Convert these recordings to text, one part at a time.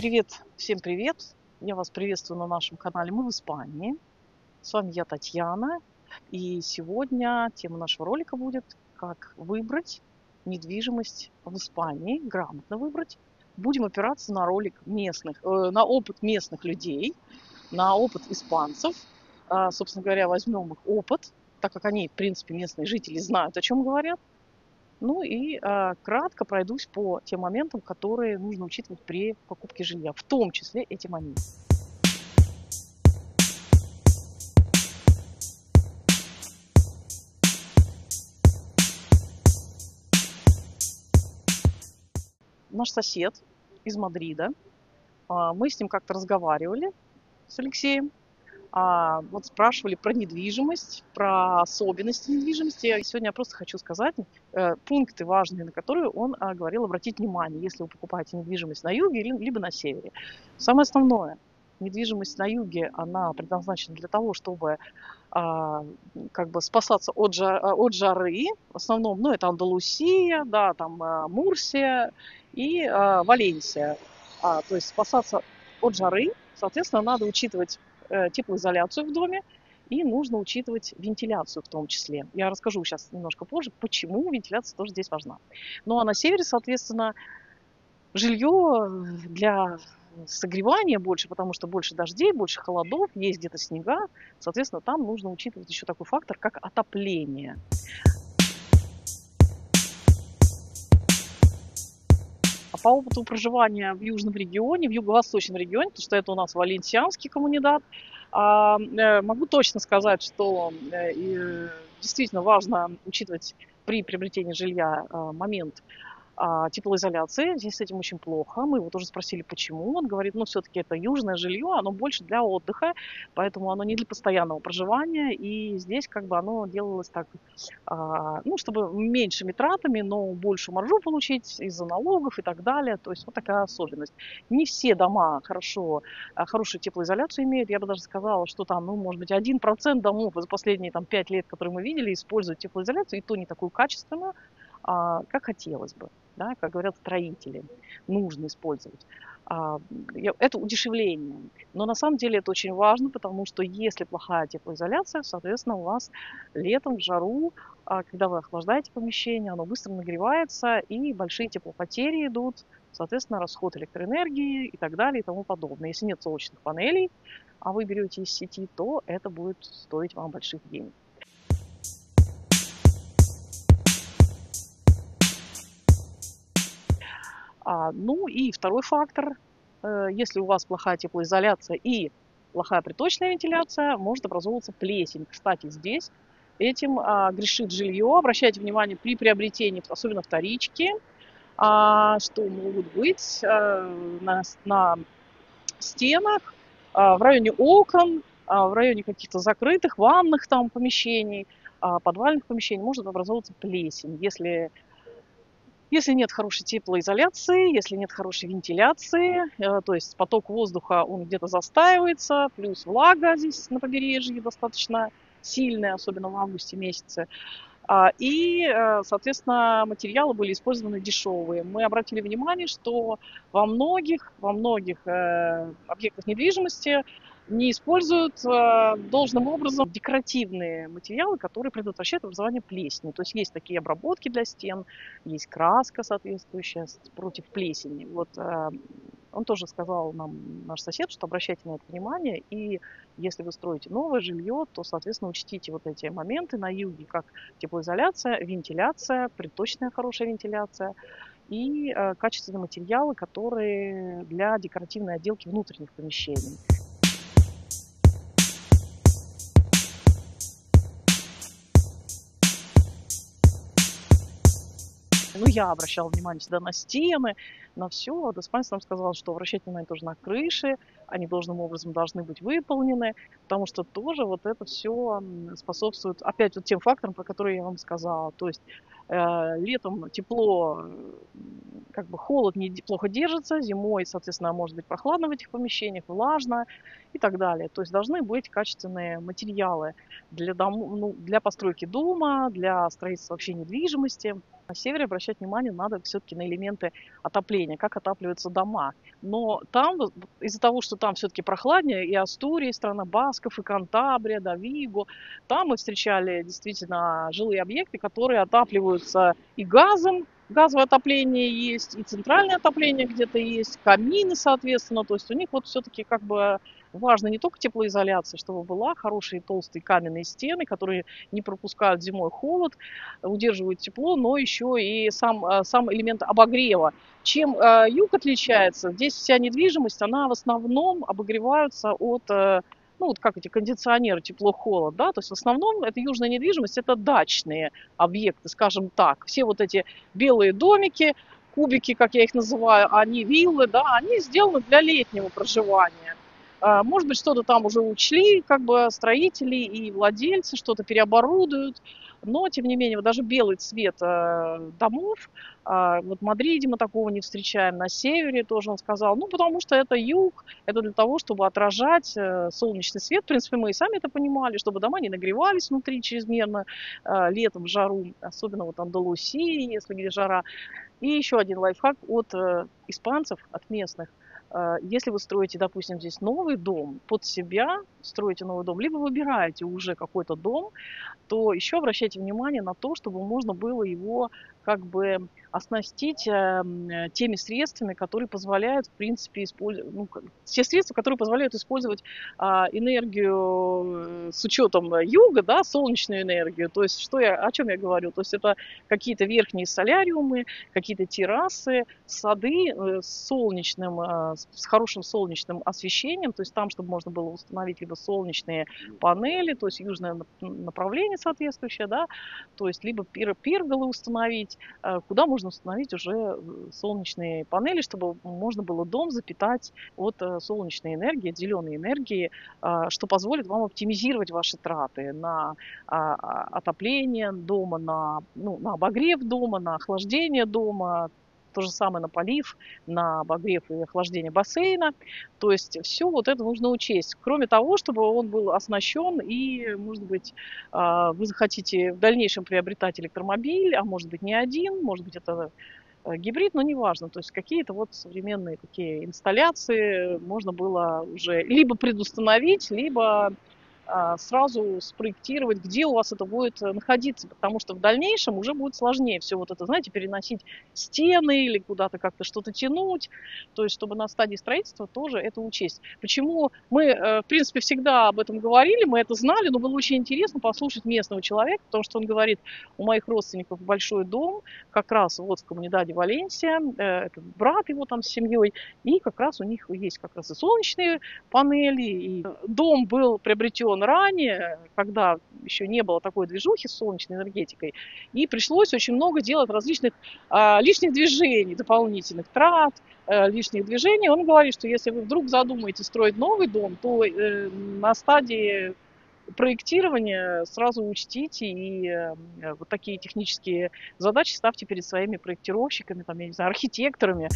Всем привет! Я вас приветствую на нашем канале «Мы в Испании». С вами я, Татьяна. И сегодня тема нашего ролика будет «Как выбрать недвижимость в Испании, грамотно выбрать». Будем опираться на на опыт местных людей, на опыт испанцев. Собственно говоря, возьмем их опыт, так как они, в принципе, местные жители знают, о чем говорят. Ну и кратко пройдусь по тем моментам, которые нужно учитывать при покупке жилья, в том числе эти моменты. Наш сосед из Мадрида, мы с ним как-то разговаривали, с Алексеем, вот спрашивали про недвижимость, про особенности недвижимости. И сегодня я просто хочу сказать пункты важные, на которые он говорил обратить внимание, если вы покупаете недвижимость на юге либо на севере. Самое основное, недвижимость на юге, она предназначена для того, чтобы как бы спасаться от жары. В основном, ну, это Андалусия, да, там Мурсия и Валенсия. То есть спасаться от жары, соответственно, надо учитывать теплоизоляцию в доме, и нужно учитывать вентиляцию в том числе. Я расскажу сейчас немножко позже, почему вентиляция тоже здесь важна. Ну а на севере, соответственно, жилье для согревания больше, потому что больше дождей, больше холодов, есть где-то снега. Соответственно, там нужно учитывать еще такой фактор, как отопление. А по опыту проживания в южном регионе, в юго-восточном регионе, потому что это у нас валенсианский коммунидат, могу точно сказать, что действительно важно учитывать при приобретении жилья момент теплоизоляции. Здесь с этим очень плохо. Мы его тоже спросили, почему. Он говорит, ну, все-таки это южное жилье, оно больше для отдыха, поэтому оно не для постоянного проживания. И здесь как бы оно делалось так, ну, чтобы меньшими тратами, но большую маржу получить из-за налогов и так далее. То есть вот такая особенность. Не все дома хорошую теплоизоляцию имеют. Я бы даже сказала, что там, ну, может быть, 1% домов за последние там 5 лет, которые мы видели, используют теплоизоляцию, и то не такую качественную, как хотелось бы. Да, как говорят строители, нужно использовать. Это удешевление. Но на самом деле это очень важно, потому что если плохая теплоизоляция, соответственно, у вас летом в жару, когда вы охлаждаете помещение, оно быстро нагревается, и большие теплопотери идут, соответственно, расход электроэнергии и так далее и тому подобное. Если нет солнечных панелей, а вы берете из сети, то это будет стоить вам больших денег. Ну и второй фактор. Если у вас плохая теплоизоляция и плохая приточная вентиляция, может образовываться плесень. Кстати, здесь этим грешит жилье. Обращайте внимание при приобретении, особенно вторички, что могут быть на стенах, в районе окон, в районе каких-то закрытых ванных там помещений, подвальных помещений может образовываться плесень. Если нет хорошей теплоизоляции, если нет хорошей вентиляции, то есть поток воздуха, он где-то застаивается, плюс влага здесь на побережье достаточно сильная, особенно в августе месяце. Соответственно, материалы были использованы дешевые. Мы обратили внимание, что во многих объектах недвижимости не используют должным образом декоративные материалы, которые предотвращают образование плесени. То есть есть такие обработки для стен, есть краска соответствующая против плесени. Вот он тоже сказал нам, наш сосед, что обращайте на это внимание, и если вы строите новое жилье, то, соответственно, учтите вот эти моменты на юге, как теплоизоляция, вентиляция, приточная хорошая вентиляция и качественные материалы, которые для декоративной отделки внутренних помещений. Ну, я обращала внимание всегда на стены, на все. Вот испанец нам сказал, что обращать внимание тоже на крыши, они должным образом должны быть выполнены, потому что тоже вот это все способствует, опять вот тем факторам, про которые я вам сказала. То есть Летом тепло, как бы холод плохо держится, зимой, соответственно, может быть прохладно в этих помещениях, влажно и так далее. То есть должны быть качественные материалы для постройки дома, для строительства вообще недвижимости. На севере обращать внимание надо все-таки на элементы отопления, как отапливаются дома. Но там, из-за того, что там все-таки прохладнее, и Астурия, и страна Басков, и Кантабрия, да, Виго, там мы встречали действительно жилые объекты, которые отапливаются и газом, газовое отопление есть, и центральное отопление где-то есть, камины, соответственно. То есть у них вот все-таки как бы важно не только теплоизоляция, чтобы была, хорошие толстые каменные стены, которые не пропускают зимой холод, удерживают тепло, но еще и сам элемент обогрева. Чем юг отличается? Здесь вся недвижимость, она в основном обогревается от, ну вот как эти кондиционеры, тепло-холод, да, то есть в основном это южная недвижимость, это дачные объекты, скажем так. Все вот эти белые домики, кубики, как я их называю, они виллы, да, они сделаны для летнего проживания. Может быть, что-то там уже учли, как бы строители и владельцы что-то переоборудуют, но, тем не менее, вот даже белый цвет домов, вот в Мадриде мы такого не встречаем, на севере тоже он сказал, ну, потому что это юг, это для того, чтобы отражать солнечный свет. В принципе, мы и сами это понимали, чтобы дома не нагревались внутри чрезмерно летом в жару, особенно вот Андалусии, если где жара. И еще один лайфхак от испанцев, от местных. Если вы строите, допустим, здесь новый дом, под себя строите новый дом, либо выбираете уже какой-то дом, то еще обращайте внимание на то, чтобы можно было его как бы оснастить теми средствами, которые позволяют, в принципе, использовать, ну, те средства, которые позволяют использовать энергию с учетом юга, да, солнечную энергию. То есть, о чем я говорю? То есть, это какие-то верхние соляриумы, какие-то террасы, сады с хорошим солнечным освещением, то есть там, чтобы можно было установить либо солнечные панели, то есть южное направление соответствующее, да, то есть либо перголы установить, куда можно установить уже солнечные панели, чтобы можно было дом запитать от солнечной энергии, от зеленой энергии, что позволит вам оптимизировать ваши траты на отопление дома, на обогрев дома, на охлаждение дома, то же самое на полив, на обогрев и охлаждение бассейна. То есть все вот это нужно учесть. Кроме того, чтобы он был оснащен и, может быть, вы захотите в дальнейшем приобретать электромобиль, а может быть не один, может быть это гибрид, но неважно. То есть какие-то вот современные такие инсталляции можно было уже либо предустановить, либо сразу спроектировать, где у вас это будет находиться, потому что в дальнейшем уже будет сложнее все вот это, знаете, переносить стены или куда-то как-то что-то тянуть, то есть чтобы на стадии строительства тоже это учесть. Почему мы, в принципе, всегда об этом говорили, мы это знали, но было очень интересно послушать местного человека, потому что он говорит, у моих родственников большой дом, как раз вот в коммунидаде Валенсия, это брат его там с семьей, и как раз у них есть как раз и солнечные панели, и дом был приобретен ранее, когда еще не было такой движухи с солнечной энергетикой, и пришлось очень много делать различных лишних движений, дополнительных трат, лишних движений. Он говорит, что если вы вдруг задумаете строить новый дом, то на стадии проектирования сразу учтите и вот такие технические задачи ставьте перед своими проектировщиками, там, я не знаю, архитекторами.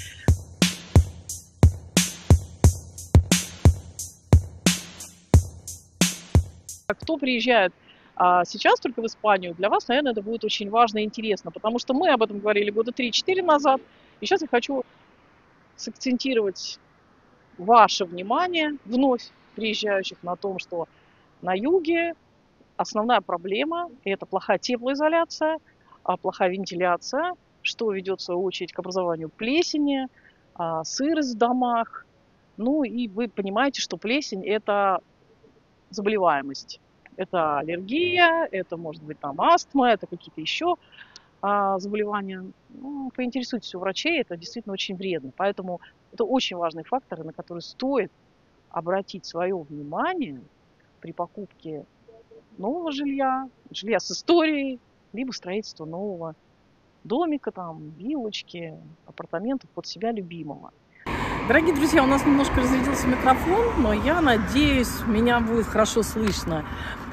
Кто приезжает сейчас только в Испанию, для вас, наверное, это будет очень важно и интересно, потому что мы об этом говорили года 3-4 назад, и сейчас я хочу сакцентировать ваше внимание, вновь приезжающих, на том, что на юге основная проблема – это плохая теплоизоляция, плохая вентиляция, что ведет в свою очередь к образованию плесени, сырость в домах. Ну и вы понимаете, что плесень – это заболеваемость. Это аллергия, это может быть там астма, это какие-то еще заболевания. Ну, поинтересуйтесь у врачей, это действительно очень вредно. Поэтому это очень важный фактор, на который стоит обратить свое внимание при покупке нового жилья, жилья с историей, либо строительства нового домика, там, виллочки, апартаментов под себя любимого. Дорогие друзья, у нас немножко разрядился микрофон, но я надеюсь, меня будет хорошо слышно.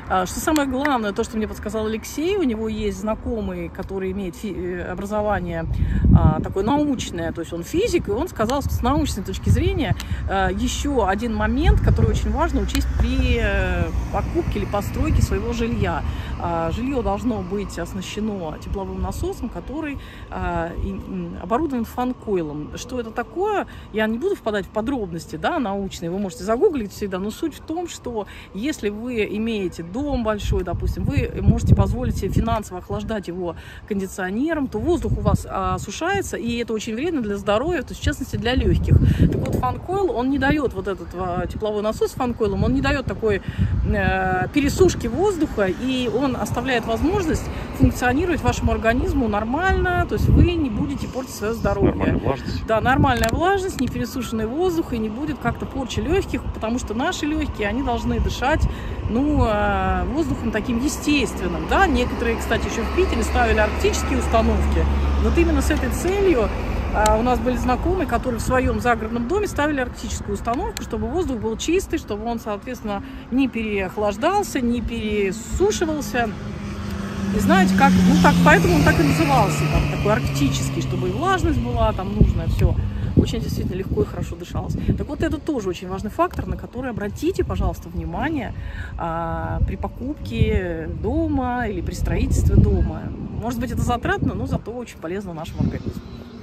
Что самое главное, то, что мне подсказал Алексей, у него есть знакомый, который имеет образование такое научное, то есть он физик, и он сказал, что с научной точки зрения еще один момент, который очень важно учесть при покупке или постройке своего жилья. Жилье должно быть оснащено тепловым насосом, который оборудован фан-койлом. Что это такое? Я не буду впадать в подробности, да, научные, вы можете загуглить всегда, но суть в том, что если вы имеете дом большой, допустим, вы можете позволить себе финансово охлаждать его кондиционером, то воздух у вас осушается, и это очень вредно для здоровья, то есть, в частности, для легких. Так вот, фан-койл, он не дает, вот этот тепловой насос с фан-койлом, он не дает такой пересушки воздуха, и он оставляет возможность функционировать вашему организму нормально, то есть вы не будете портить свое здоровье. Нормальная влажность. Да, нормальная влажность, не пересушенный воздух, и не будет как-то порчи легких, потому что наши легкие, они должны дышать, ну, воздухом таким естественным, да. Некоторые, кстати, еще в Питере ставили арктические установки. Вот именно с этой целью у нас были знакомые, которые в своем загородном доме ставили арктическую установку, чтобы воздух был чистый, чтобы он, соответственно, не переохлаждался, не пересушивался. И знаете, как, ну так, поэтому он так и назывался, там, такой арктический, чтобы и влажность была там нужная, все. Очень действительно легко и хорошо дышалось. Так вот, это тоже очень важный фактор, на который обратите, пожалуйста, внимание при покупке дома или при строительстве дома. Может быть, это затратно, но зато очень полезно нашему организму.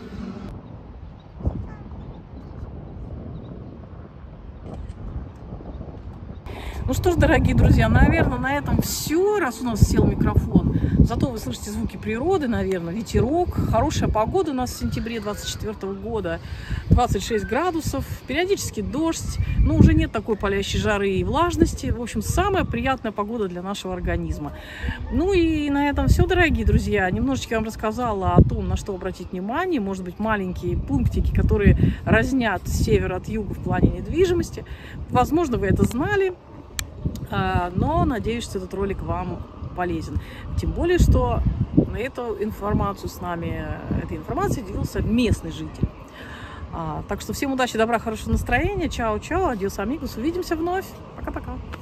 Ну что ж, дорогие друзья, наверное, на этом все, раз у нас сел микрофон. Зато вы слышите звуки природы, наверное, ветерок. Хорошая погода у нас в сентябре 2024 года. 26 градусов, периодически дождь, но уже нет такой палящей жары и влажности. В общем, самая приятная погода для нашего организма. Ну и на этом все, дорогие друзья. Немножечко я вам рассказала о том, на что обратить внимание. Может быть, маленькие пунктики, которые разнят север от юга в плане недвижимости. Возможно, вы это знали. Но надеюсь, что этот ролик вам полезен. Тем более, что эту информацию с нами, этой информацией делился местный житель. Так что всем удачи, добра, хорошего настроения. Чао-чао, адьос, амигос. Увидимся вновь. Пока-пока.